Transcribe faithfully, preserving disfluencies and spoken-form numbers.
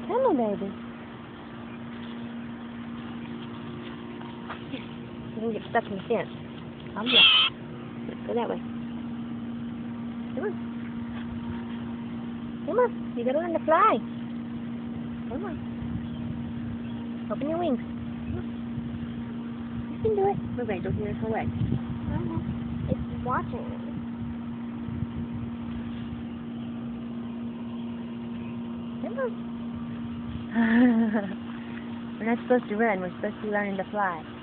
Come on, baby. You can get stuck in the fence. Come here. Go that way. Come on. Come on. You gotta learn to fly. Come on. Open your wings. Come on. You can do it. Move away. Don't hear it. Go away. It's watching. Come on. We're not supposed to run. We're supposed to be learning to fly.